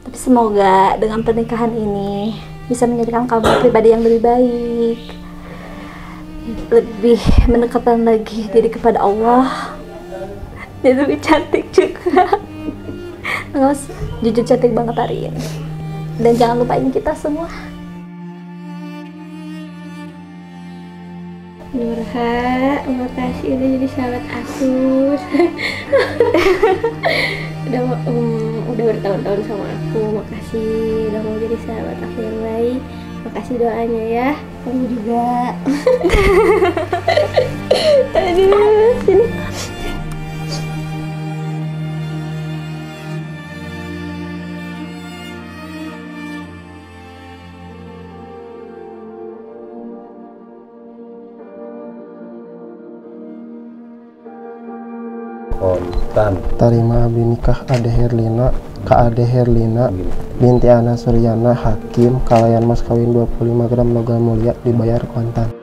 Tapi semoga dengan pernikahan ini bisa menjadikan kamu pribadi yang lebih baik, lebih mendekatkan lagi diri kepada Allah, dan lebih cantik juga. Nggak, jujur cantik banget hari ini. Dan jangan lupain kita semua. Nurha, makasih udah jadi sahabat aku. udah bertahun-tahun sama aku. Makasih udah mau jadi sahabat aku yang baik. Makasih doanya ya. Kamu juga. Aduh, sini. Kontan Tarima abdi nikah Ade Herlina ka Ade Herlina binti Ana Suryana Hakim kalayan mas kawin 25 gram logam mulia dibayar kontan.